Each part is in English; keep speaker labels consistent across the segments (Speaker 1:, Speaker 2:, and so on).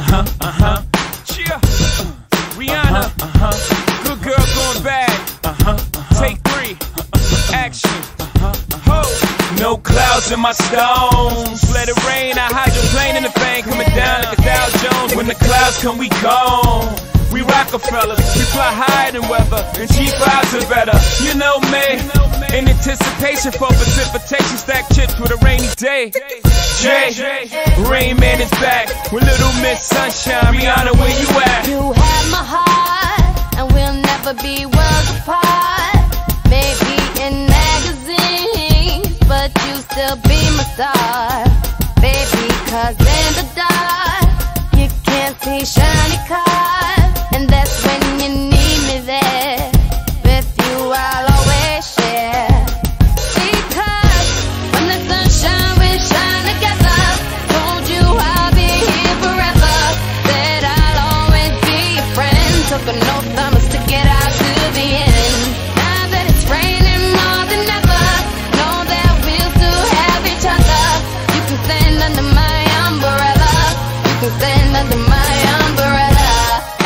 Speaker 1: Cheer. Rihanna. Good girl going bad. Take 3. Action. Ho. No clouds in my stones. Let it rain. I hydroplane in the fang coming down like a Dow Jones. When the clouds come, we gone. We Roc-a-fella, we fly higher than weather, and cheap vibes are better. You know me, in anticipation for precipitation, stack chips with a rainy day. Jay, Rain Man is back with Little Miss Sunshine. Rihanna, where you at?
Speaker 2: You have my heart, and we'll never be worlds apart. Maybe in magazines, but you still be my star. Baby, 'cause in the dark, you can't see shiny cars. And that's when you need me there. With you I'll always share. Because when the sun shines, we shine together. Told you I'll be here forever. Said I'll always be your friend. Took an oath, I'ma stick it out to the end. Now that it's raining more than ever, know that we'll still have each other. You can stand under my umbrella. You can stand under my umbrella.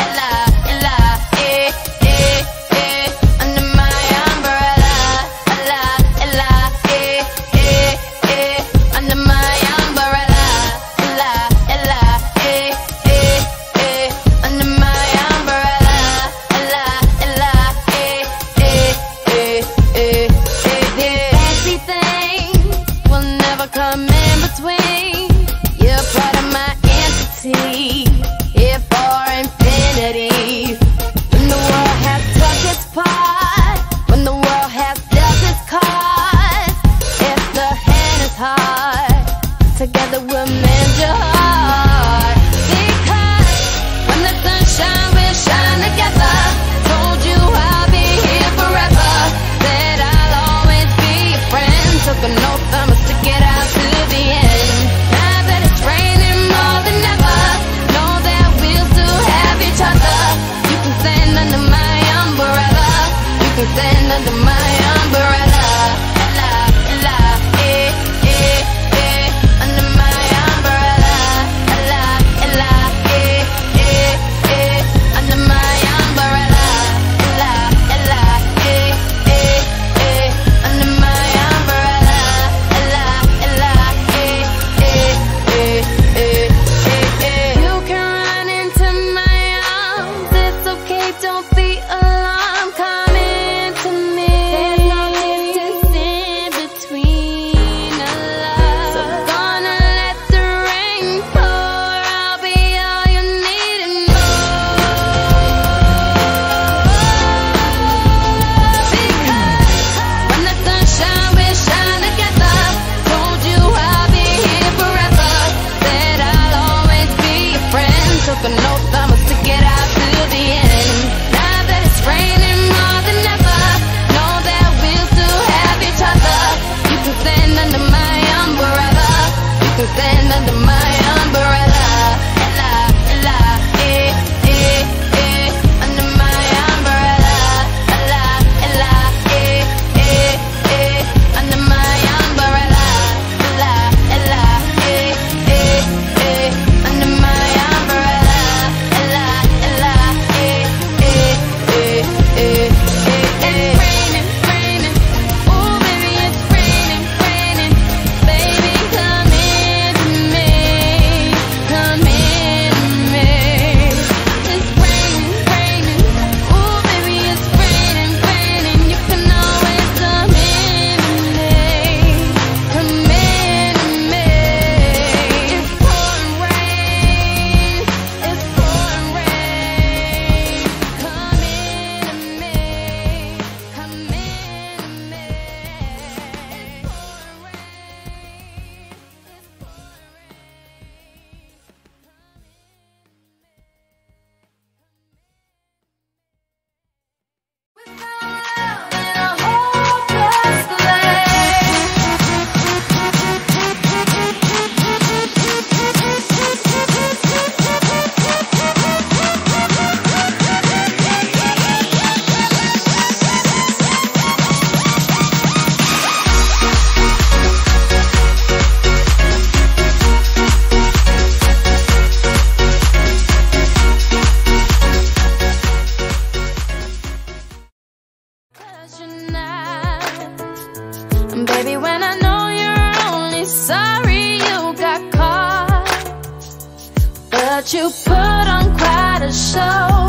Speaker 2: Baby, when I know you're only sorry you got caught, but you put on quite a show.